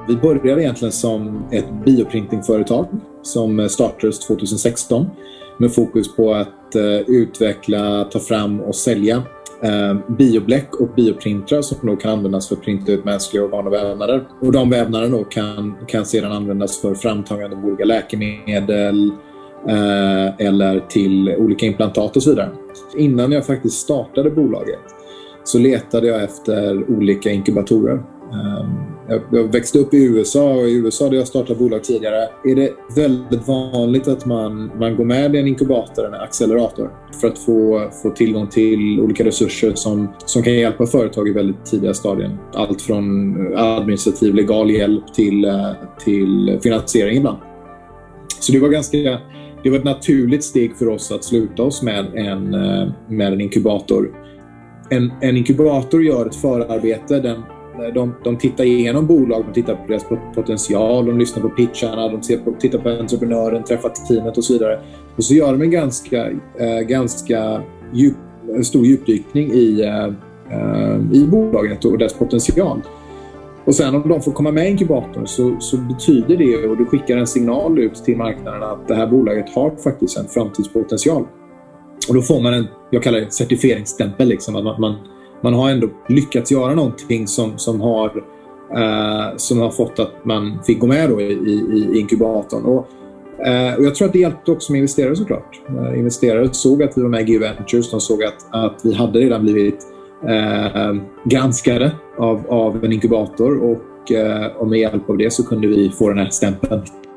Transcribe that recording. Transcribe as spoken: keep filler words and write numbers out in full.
Vi började egentligen som ett bioprintingföretag som startades tjugohundrasexton med fokus på att uh, utveckla, ta fram och sälja uh, biobläck och bioprintrar som då kan användas för att printa ut mänskliga organ och vävnader. Och de vävnaderna då kan, kan sedan användas för framtagande av olika läkemedel uh, eller till olika implantat och så vidare. Innan jag faktiskt startade bolaget så letade jag efter olika inkubatorer. Jag växte upp i U S A och i U S A där jag startade bolag tidigare är det väldigt vanligt att man, man går med i en inkubator, en accelerator för att få, få tillgång till olika resurser som, som kan hjälpa företag i väldigt tidiga stadier. Allt från administrativ legal hjälp till, till finansiering ibland. Så det var ganska det var ett naturligt steg för oss att sluta oss med en, med en inkubator. En, en inkubator gör ett förarbete. Den, de, de tittar igenom bolag, de tittar på deras potential, de lyssnar på pitcharna, de ser på, tittar på entreprenören, träffar teamet och så vidare. Och så gör de en ganska, äh, ganska djup, stor djupdykning i, äh, i bolaget och dess potential. Och sen om de får komma med i inkubatorn så, så betyder det, och du skickar en signal ut till marknaden att det här bolaget har faktiskt en framtidspotential. Och då får man en, jag kallar det certifieringsstämpel, liksom, att man, man, man har ändå lyckats göra någonting som, som, har, eh, som har fått att man fick gå med då i, i, i inkubatorn. Och, eh, och jag tror att det hjälpte också med investerare såklart. Eh, investerare såg att vi var med i G Ventures, de såg att, att vi hade redan blivit eh, granskade av, av en inkubator och, eh, och med hjälp av det så kunde vi få den här stämpeln.